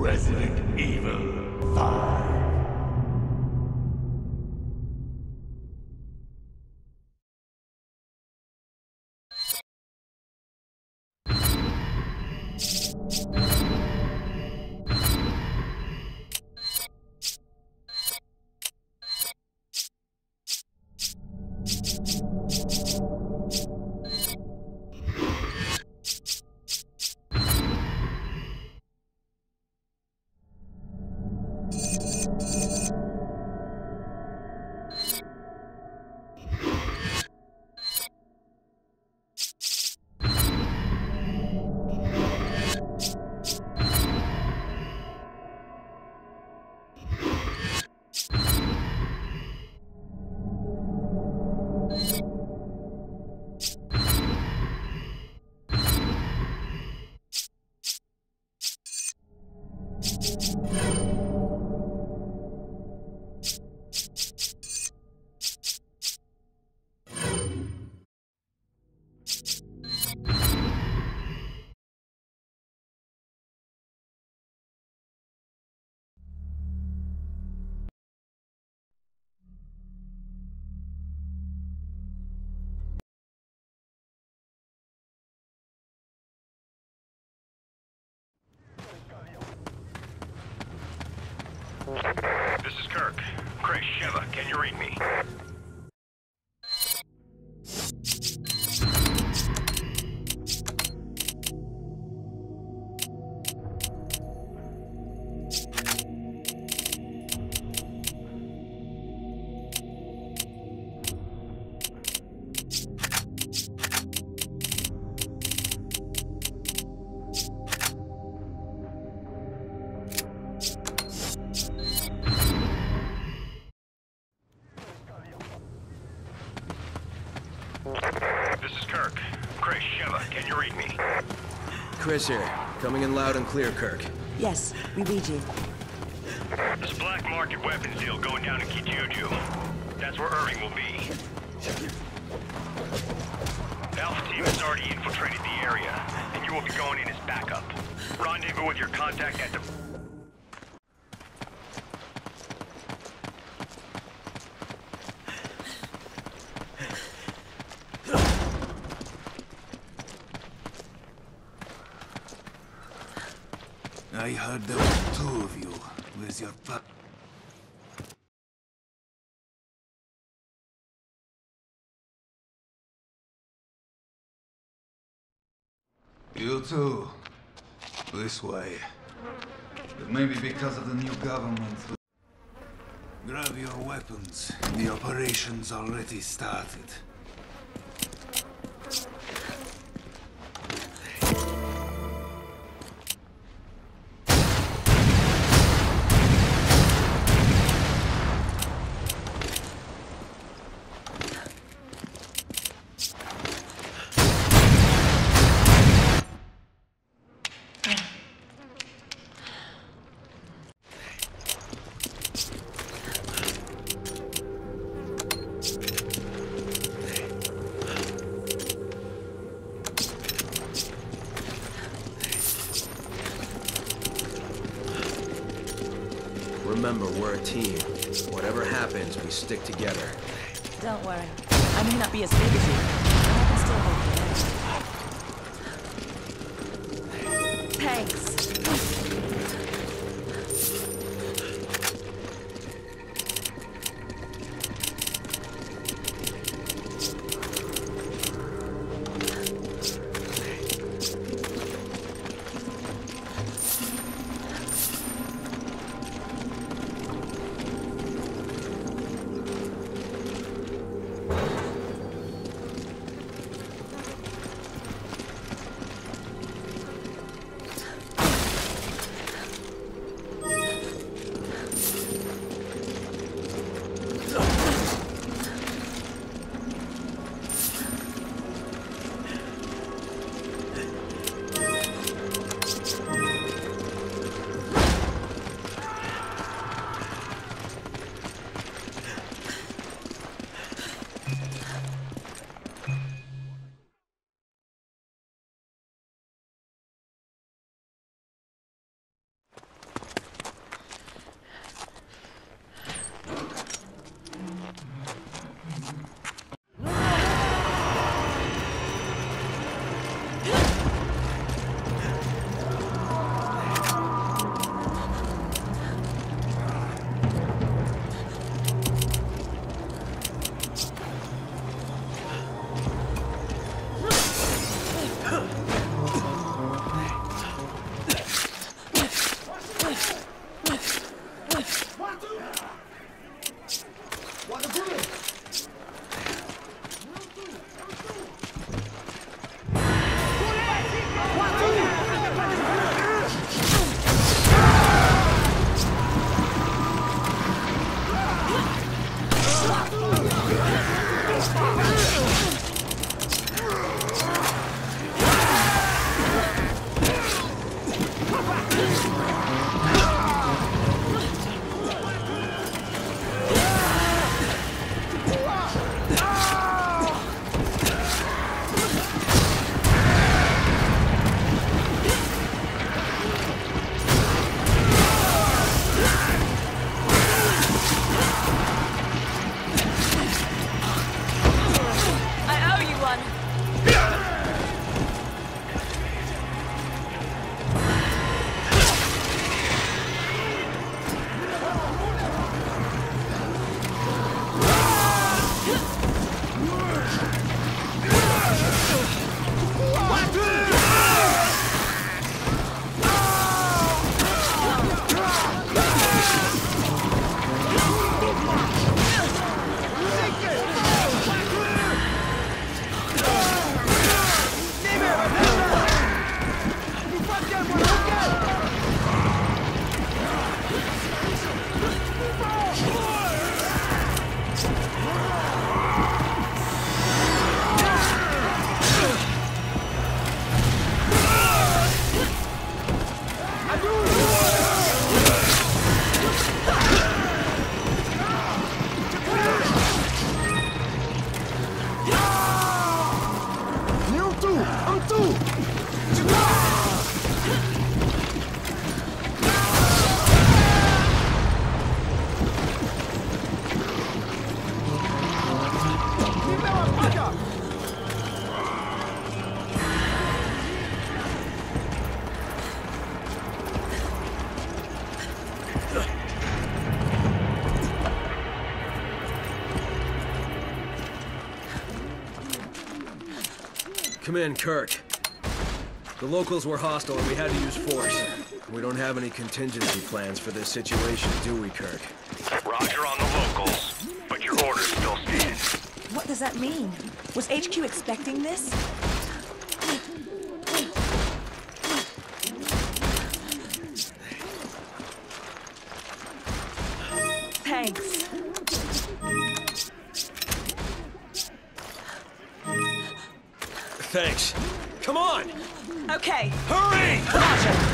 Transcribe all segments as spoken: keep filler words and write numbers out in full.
Resident Evil five. This is Kirk. Chris, Sheva, can you read me? This is Kirk. Chris, Sheva, can you read me? Chris here. Coming in loud and clear, Kirk. Yes, we read you. There's a black market weapons deal going down in Kijuju. That's where Irving will be. The Alpha team has already infiltrated the area, and you will be going in as backup. Rendezvous with your contact at the... I heard there were two of you. Where's your pa- You too. This way. But maybe because of the new government. Grab your weapons. The operation's already started. Remember, we're a team. Whatever happens, we stick together. Don't worry. I may not be as big as you, but I can still hold you. Thanks. Come in, Kirk. The locals were hostile and we had to use force. We don't have any contingency plans for this situation, do we, Kirk? Roger on the locals, but your orders still stand. What does that mean? Was H Q expecting this? Thanks. Thanks. Come on! Okay. Hurry! Roger.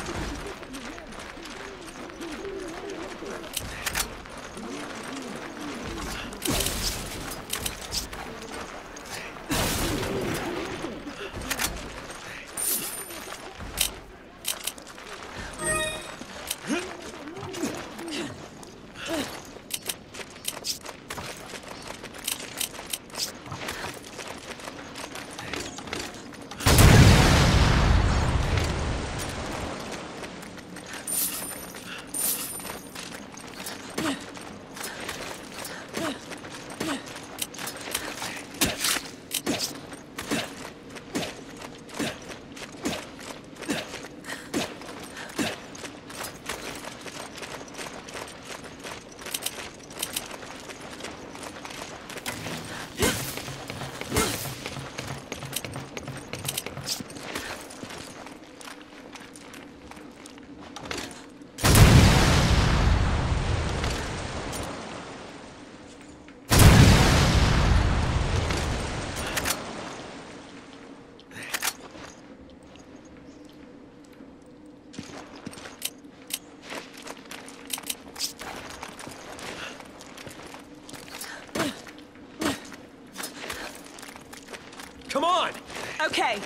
Come on! Okay.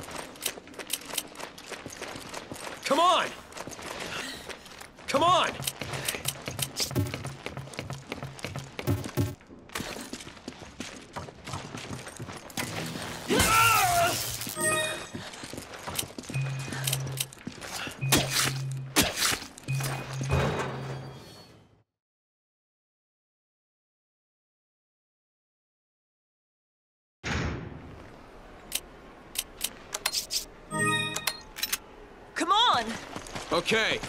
Come on! Come on! Come on! Okay.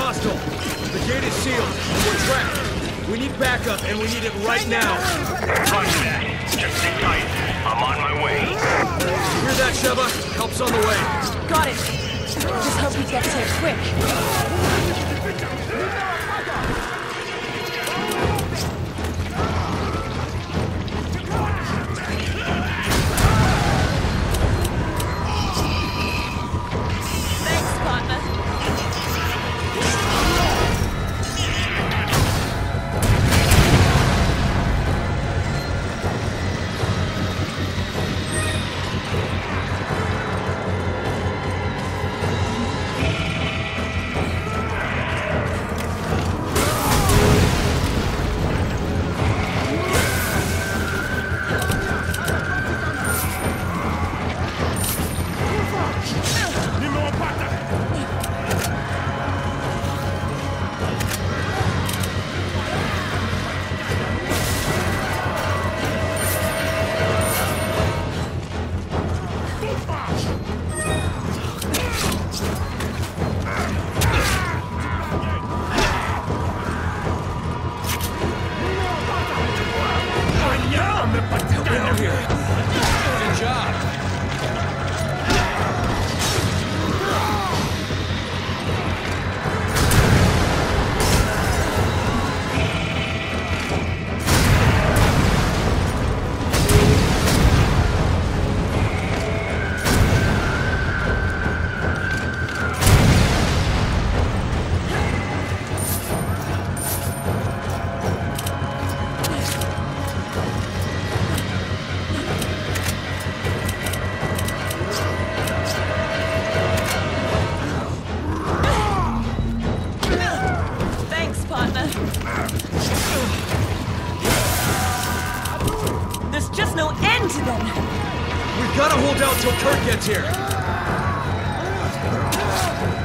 hostile. The gate is sealed, and we're trapped. We need backup, and we need it right now. Roger that. Just sit tight. I'm on my way. Hear that, Sheva? Help's on the way. Got it. Just hope he gets here quick. There's just no end to them! We've gotta hold out till Kirk gets here!